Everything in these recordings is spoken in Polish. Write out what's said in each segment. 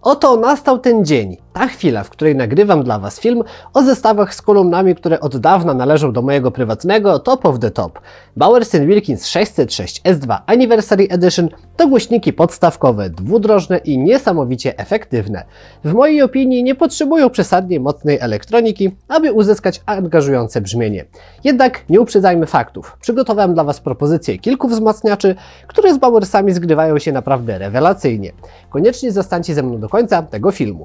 Oto nastał ten dzień, ta chwila, w której nagrywam dla Was film o zestawach z kolumnami, które od dawna należą do mojego prywatnego Top of the Top. Bowers & Wilkins 606 S2 Anniversary Edition to głośniki podstawkowe, dwudrożne i niesamowicie efektywne. W mojej opinii nie potrzebują przesadnie mocnej elektroniki, aby uzyskać angażujące brzmienie. Jednak nie uprzedzajmy faktów. Przygotowałem dla Was propozycję kilku wzmacniaczy, które z Bowersami zgrywają się naprawdę rewelacyjnie. Koniecznie zostańcie ze mną do końca tego filmu.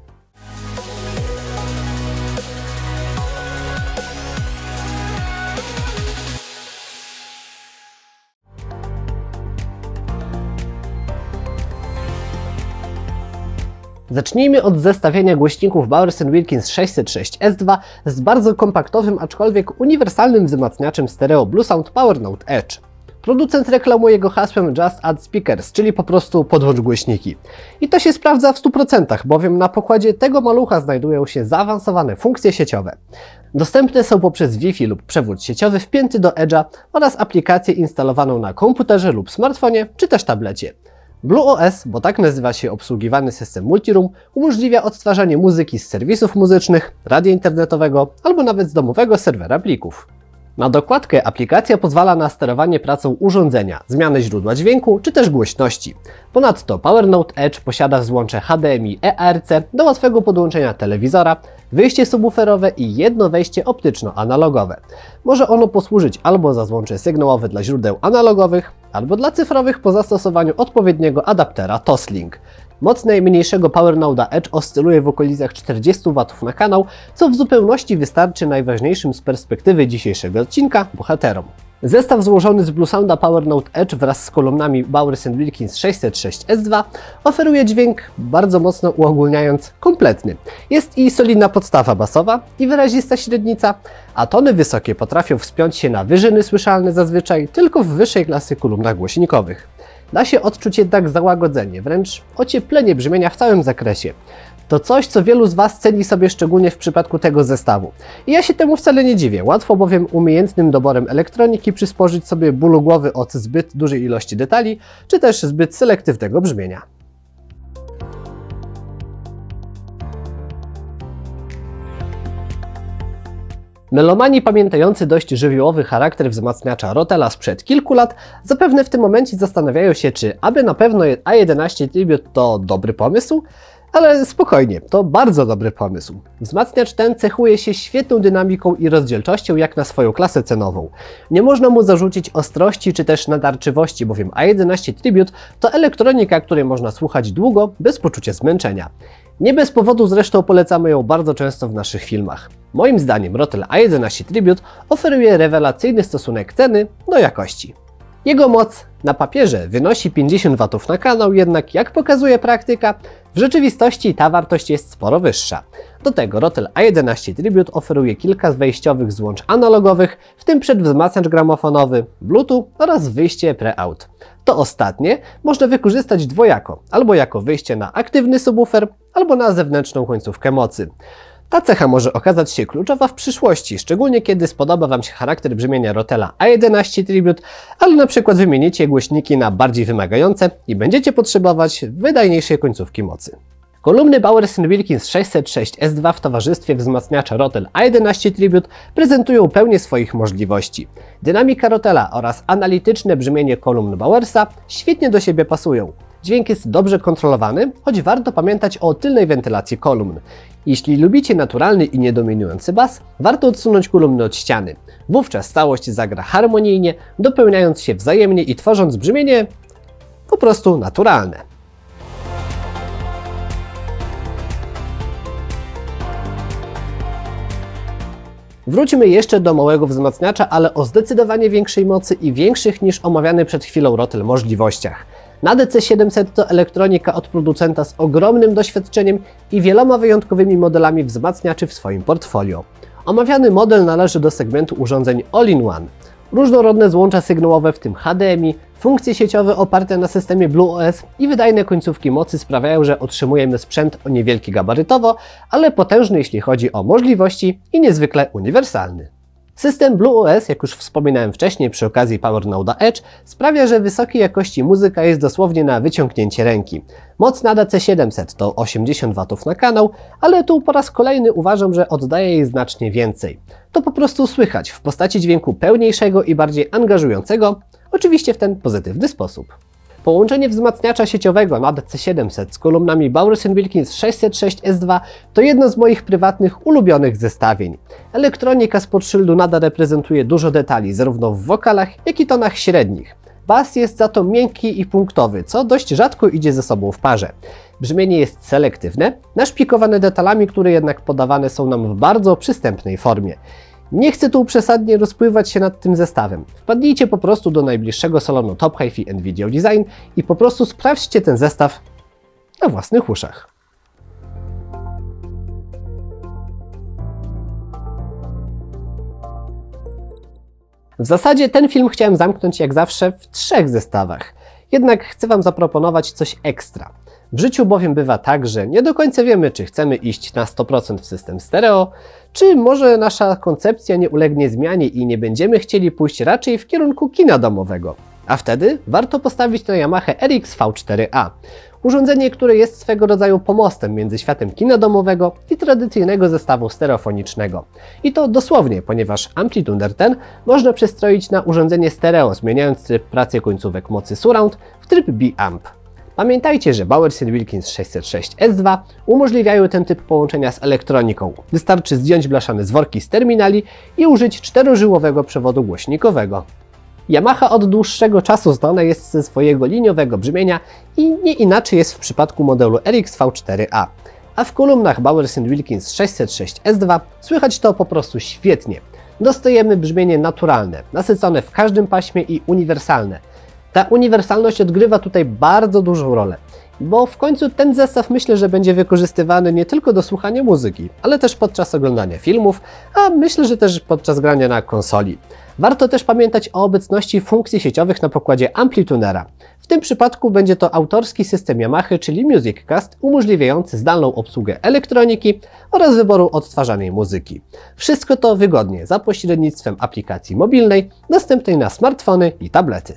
Zacznijmy od zestawienia głośników Bowers & Wilkins 606 S2 z bardzo kompaktowym, aczkolwiek uniwersalnym wzmacniaczem stereo Bluesound PowerNote Edge. Producent reklamuje go hasłem Just Add Speakers, czyli po prostu podłącz głośniki. I to się sprawdza w 100%, bowiem na pokładzie tego malucha znajdują się zaawansowane funkcje sieciowe. Dostępne są poprzez Wi-Fi lub przewód sieciowy wpięty do Edge'a oraz aplikację instalowaną na komputerze lub smartfonie, czy też tablecie. BlueOS, bo tak nazywa się obsługiwany system Multiroom, umożliwia odtwarzanie muzyki z serwisów muzycznych, radia internetowego albo nawet z domowego serwera plików. Na dokładkę aplikacja pozwala na sterowanie pracą urządzenia, zmianę źródła dźwięku czy też głośności. Ponadto PowerNote Edge posiada złącze HDMI EARC do łatwego podłączenia telewizora, wyjście subwooferowe i jedno wejście optyczno-analogowe. Może ono posłużyć albo za złącze sygnałowe dla źródeł analogowych, albo dla cyfrowych po zastosowaniu odpowiedniego adaptera Toslink. Moc najmniejszego PowerNote'a Edge oscyluje w okolicach 40 W na kanał, co w zupełności wystarczy najważniejszym z perspektywy dzisiejszego odcinka bohaterom. Zestaw złożony z Bluesounda PowerNote Edge wraz z kolumnami Bowers & Wilkins 606 S2 oferuje dźwięk, bardzo mocno uogólniając, kompletny. Jest i solidna podstawa basowa, i wyrazista średnica, a tony wysokie potrafią wspiąć się na wyżyny słyszalne zazwyczaj tylko w wyższej klasy kolumnach głośnikowych. Da się odczuć jednak załagodzenie, wręcz ocieplenie brzmienia w całym zakresie. To coś, co wielu z Was ceni sobie szczególnie w przypadku tego zestawu. I ja się temu wcale nie dziwię, łatwo bowiem umiejętnym doborem elektroniki przysporzyć sobie bólu głowy od zbyt dużej ilości detali, czy też zbyt selektywnego brzmienia. Melomani pamiętający dość żywiołowy charakter wzmacniacza Rotela sprzed kilku lat zapewne w tym momencie zastanawiają się, czy aby na pewno A11 Tribute to dobry pomysł? Ale spokojnie, to bardzo dobry pomysł. Wzmacniacz ten cechuje się świetną dynamiką i rozdzielczością jak na swoją klasę cenową. Nie można mu zarzucić ostrości czy też nadarczywości, bowiem A11 Tribute to elektronika, której można słuchać długo, bez poczucia zmęczenia. Nie bez powodu zresztą polecamy ją bardzo często w naszych filmach. Moim zdaniem Rotel A11 Tribute oferuje rewelacyjny stosunek ceny do jakości. Jego moc na papierze wynosi 50 W na kanał, jednak jak pokazuje praktyka, w rzeczywistości ta wartość jest sporo wyższa. Do tego Rotel A11 Tribute oferuje kilka wejściowych złącz analogowych, w tym przedwzmacniacz gramofonowy, Bluetooth oraz wyjście pre-out. To ostatnie można wykorzystać dwojako, albo jako wyjście na aktywny subwoofer, albo na zewnętrzną końcówkę mocy. Ta cecha może okazać się kluczowa w przyszłości, szczególnie kiedy spodoba Wam się charakter brzmienia Rotela A11 Tribute, ale na przykład wymienicie głośniki na bardziej wymagające i będziecie potrzebować wydajniejszej końcówki mocy. Kolumny Bowers & Wilkins 606 S2 w towarzystwie wzmacniacza Rotel A11 Tribute prezentują pełnię swoich możliwości. Dynamika Rotela oraz analityczne brzmienie kolumn Bowersa świetnie do siebie pasują. Dźwięk jest dobrze kontrolowany, choć warto pamiętać o tylnej wentylacji kolumn. Jeśli lubicie naturalny i niedominujący bas, warto odsunąć kolumny od ściany. Wówczas całość zagra harmonijnie, dopełniając się wzajemnie i tworząc brzmienie po prostu naturalne. Wróćmy jeszcze do małego wzmacniacza, ale o zdecydowanie większej mocy i większych niż omawiany przed chwilą Rotel możliwościach. Na DC700 to elektronika od producenta z ogromnym doświadczeniem i wieloma wyjątkowymi modelami wzmacniaczy w swoim portfolio. Omawiany model należy do segmentu urządzeń All-in-One. Różnorodne złącza sygnałowe, w tym HDMI, funkcje sieciowe oparte na systemie BlueOS i wydajne końcówki mocy sprawiają, że otrzymujemy sprzęt o niewielki gabarytowo, ale potężny jeśli chodzi o możliwości i niezwykle uniwersalny. System BlueOS, jak już wspominałem wcześniej przy okazji PowerNode'a Edge, sprawia, że wysokiej jakości muzyka jest dosłownie na wyciągnięcie ręki. Moc na DC700 to 80 W na kanał, ale tu po raz kolejny uważam, że oddaje jej znacznie więcej. To po prostu słychać w postaci dźwięku pełniejszego i bardziej angażującego, oczywiście w ten pozytywny sposób. Połączenie wzmacniacza sieciowego na DC700 z kolumnami Bowers & Wilkins 606S2 to jedno z moich prywatnych ulubionych zestawień. Elektronika spod szyldu nadal reprezentuje dużo detali, zarówno w wokalach, jak i tonach średnich. Bas jest za to miękki i punktowy, co dość rzadko idzie ze sobą w parze. Brzmienie jest selektywne, naszpikowane detalami, które jednak podawane są nam w bardzo przystępnej formie. Nie chcę tu przesadnie rozpływać się nad tym zestawem. Wpadnijcie po prostu do najbliższego salonu Top Hi-Fi & Video Design i po prostu sprawdźcie ten zestaw na własnych uszach. W zasadzie ten film chciałem zamknąć jak zawsze w 3 zestawach. Jednak chcę Wam zaproponować coś ekstra. W życiu bowiem bywa tak, że nie do końca wiemy, czy chcemy iść na 100% w system stereo, czy może nasza koncepcja nie ulegnie zmianie i nie będziemy chcieli pójść raczej w kierunku kina domowego. A wtedy warto postawić na Yamaha RX V4A. Urządzenie, które jest swego rodzaju pomostem między światem kina domowego i tradycyjnego zestawu stereofonicznego. I to dosłownie, ponieważ Amplituner ten można przestroić na urządzenie stereo, zmieniając tryb pracy końcówek mocy Surround w tryb B-Amp. Pamiętajcie, że Bowers & Wilkins 606S2 umożliwiają ten typ połączenia z elektroniką. Wystarczy zdjąć blaszane zworki z terminali i użyć 4-żyłowego przewodu głośnikowego. Yamaha od dłuższego czasu znana jest ze swojego liniowego brzmienia i nie inaczej jest w przypadku modelu RX V4A. A w kolumnach Bowers & Wilkins 606S2 słychać to po prostu świetnie. Dostajemy brzmienie naturalne, nasycone w każdym paśmie i uniwersalne. Ta uniwersalność odgrywa tutaj bardzo dużą rolę, bo w końcu ten zestaw myślę, że będzie wykorzystywany nie tylko do słuchania muzyki, ale też podczas oglądania filmów, a myślę, że też podczas grania na konsoli. Warto też pamiętać o obecności funkcji sieciowych na pokładzie Amplitunera. W tym przypadku będzie to autorski system Yamaha, czyli Music Cast, umożliwiający zdalną obsługę elektroniki oraz wyboru odtwarzanej muzyki. Wszystko to wygodnie za pośrednictwem aplikacji mobilnej, dostępnej na smartfony i tablety.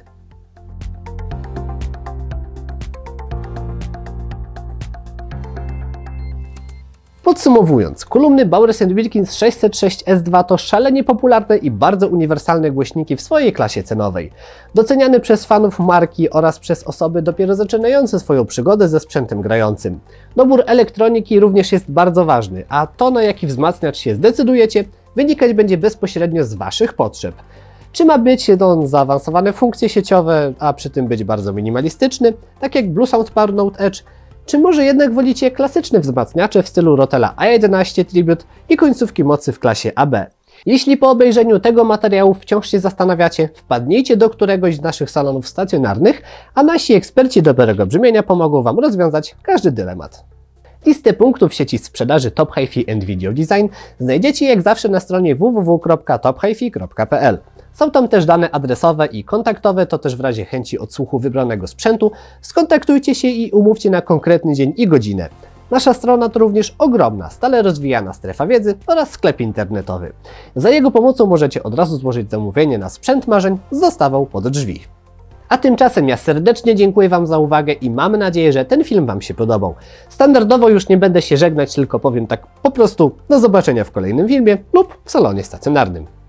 Podsumowując, kolumny Bowers & Wilkins 606S2 to szalenie popularne i bardzo uniwersalne głośniki w swojej klasie cenowej. Doceniane przez fanów marki oraz przez osoby dopiero zaczynające swoją przygodę ze sprzętem grającym. Dobór elektroniki również jest bardzo ważny, a to, na jaki wzmacniacz się zdecydujecie, wynikać będzie bezpośrednio z Waszych potrzeb. Czy ma być on zaawansowane funkcje sieciowe, a przy tym być bardzo minimalistyczny, tak jak Bluesound PowerNode'Edge, czy może jednak wolicie klasyczne wzmacniacze w stylu Rotella A11 Tribute i końcówki mocy w klasie AB? Jeśli po obejrzeniu tego materiału wciąż się zastanawiacie, wpadnijcie do któregoś z naszych salonów stacjonarnych, a nasi eksperci dobrego brzmienia pomogą Wam rozwiązać każdy dylemat. Listę punktów sieci sprzedaży Top Hi-Fi & Video Design znajdziecie jak zawsze na stronie www.tophifi.pl. Są tam też dane adresowe i kontaktowe, to też w razie chęci odsłuchu wybranego sprzętu skontaktujcie się i umówcie na konkretny dzień i godzinę. Nasza strona to również ogromna, stale rozwijana strefa wiedzy oraz sklep internetowy. Za jego pomocą możecie od razu złożyć zamówienie na sprzęt marzeń z dostawą pod drzwi. A tymczasem ja serdecznie dziękuję Wam za uwagę i mam nadzieję, że ten film Wam się podobał. Standardowo już nie będę się żegnać, tylko powiem tak po prostu do zobaczenia w kolejnym filmie lub w salonie stacjonarnym.